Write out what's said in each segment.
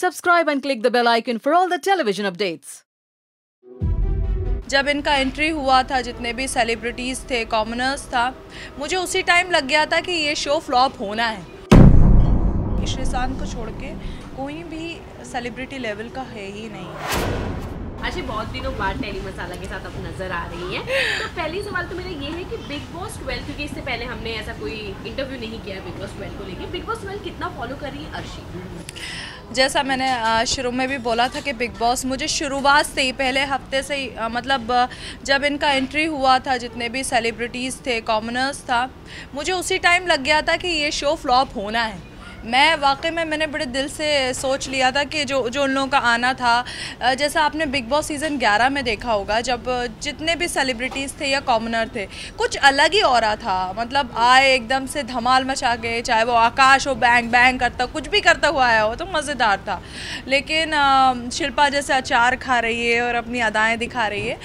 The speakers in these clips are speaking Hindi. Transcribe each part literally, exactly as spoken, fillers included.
Subscribe and click the bell icon for all the television updates. जब इनका एंट्री हुआ था, जितने भी सेलिब्रिटीज़ थे, कॉमनर्स था, मुझे उसी टाइम लग गया था कि ये शो फ्लॉप होना है। श्रीशांत को छोड़ के कोई भी सेलिब्रिटी लेवल का है ही नहीं। अच्छा, बहुत दिनों बाद टेली मसाला के साथ अब नजर आ रही हैं, तो पहली सवाल तो मेरा ये है कि बिग बॉस ट्वेल्व, क्योंकि इससे पहले हमने ऐसा कोई इंटरव्यू नहीं किया बिग बॉस ट्वेल्व को लेके, बिग बॉस ट्वेल्व कितना फॉलो कर रही है अर्शी? जैसा मैंने शुरू में भी बोला था कि बिग बॉस मुझे शुरुआत से ही, पहले हफ्ते से ही, मतलब जब इनका एंट्री हुआ था, जितने भी सेलिब्रिटीज़ थे, कॉमनर्स था, मुझे उसी टाइम लग गया था कि ये शो फ्लॉप होना है। मैं वाकई में मैंने बड़े दिल से सोच लिया था कि जो जो उन लोगों का आना था, जैसा आपने बिग बॉस सीज़न ग्यारह में देखा होगा, जब जितने भी सेलिब्रिटीज़ थे या कॉमनर थे, कुछ अलग ही ऑरा था। मतलब आए एकदम से धमाल मचा गए, चाहे वो आकाश हो, बैंग बैंग करता, कुछ भी करता हुआ आया हो, तो मज़ेदार था। लेकिन शिल्पा जैसे अचार खा रही है और अपनी अदाएँ दिखा रही है,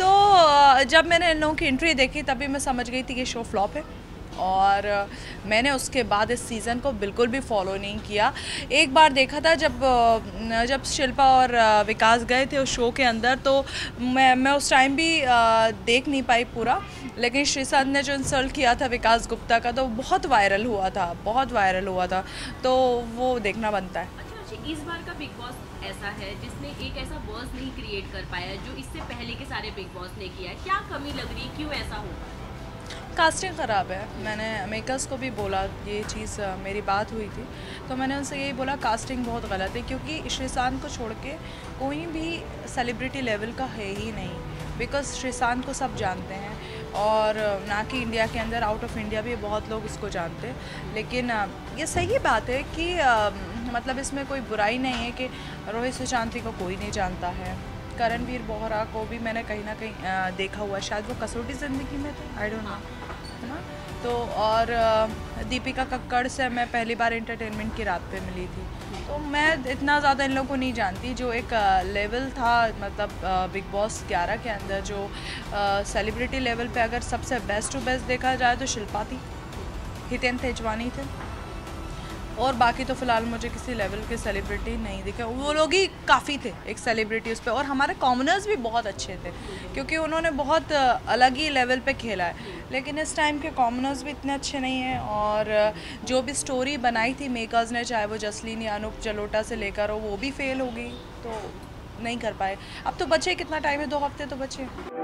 तो जब मैंने इन लोगों की एंट्री देखी तभी मैं समझ गई थी कि शो फ्लॉप है। और मैंने उसके बाद इस सीज़न को बिल्कुल भी फॉलो नहीं किया। एक बार देखा था जब जब शिल्पा और विकास गए थे उस शो के अंदर, तो मैं मैं उस टाइम भी देख नहीं पाई पूरा, लेकिन श्रीशांत ने जो इंसल्ट किया था विकास गुप्ता का, तो बहुत वायरल हुआ था, बहुत वायरल हुआ था, तो वो देखना बनता है। अच्छा अच्छा, इस बार का बिग बॉस ऐसा है जिसने एक ऐसा बॉस नहीं क्रिएट कर पाया जो इससे पहले के सारे बिग बॉस ने किया है। क्या कमी लग रही है, क्यों ऐसा होगा? कास्टिंग ख़राब है। मैंने मेकर्स को भी बोला, ये चीज़ मेरी बात हुई थी, तो मैंने उनसे यही बोला कास्टिंग बहुत गलत है, क्योंकि श्रीशांत को छोड़ के कोई भी सेलिब्रिटी लेवल का है ही नहीं। बिकॉज श्रीशांत को सब जानते हैं, और ना कि इंडिया के अंदर, आउट ऑफ इंडिया भी बहुत लोग उसको जानते हैं। लेकिन ये सही बात है कि मतलब इसमें कोई बुराई नहीं है कि रोहित सुशांति को कोई नहीं जानता है। करणवीर बोहरा को भी मैंने कहीं ना कहीं देखा हुआ, शायद वो कसौटी ज़िंदगी में थे, आई डोंट नो, है ना। तो और दीपिका कक्कड़ से मैं पहली बार एंटरटेनमेंट की रात पे मिली थी, तो मैं इतना ज़्यादा इन लोगों को नहीं जानती। जो एक लेवल था, मतलब बिग बॉस ग्यारह के अंदर जो सेलिब्रिटी लेवल पे अगर सबसे बेस्ट टू बेस्ट देखा जाए तो शिल्पा थी, हितेन तेजवानी थे, और बाकी तो फ़िलहाल मुझे किसी लेवल के सेलिब्रिटी नहीं दिखे। वो लोग ही काफ़ी थे एक सेलिब्रिटी उस पर, और हमारे कॉमनर्स भी बहुत अच्छे थे, क्योंकि उन्होंने बहुत अलग ही लेवल पे खेला है। लेकिन इस टाइम के कॉमनर्स भी इतने अच्छे नहीं हैं, और जो भी स्टोरी बनाई थी मेकर्स ने, चाहे वो जसलीन या अनूप जलोटा से लेकर हो, वो भी फेल हो गई, तो नहीं कर पाए। अब तो बचे कितना टाइम है, दो हफ्ते तो बचे।